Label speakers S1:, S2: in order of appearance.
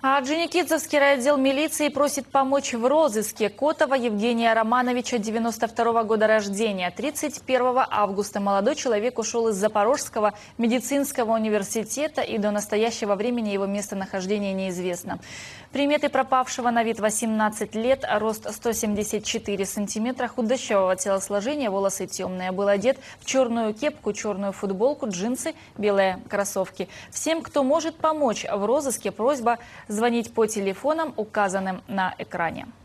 S1: А Орджоникидзевский райотдел милиции просит помочь в розыске Котова Евгения Романовича, 92 года рождения. 31 августа молодой человек ушел из Запорожского медицинского университета, и до настоящего времени его местонахождение неизвестно. Приметы пропавшего: на вид 18 лет, рост 174 сантиметра, худощавого телосложения, волосы темные. Был одет в черную кепку, черную футболку, джинсы, белые кроссовки. Всем, кто может помочь в розыске, просьба звонить по телефонам, указанным на экране.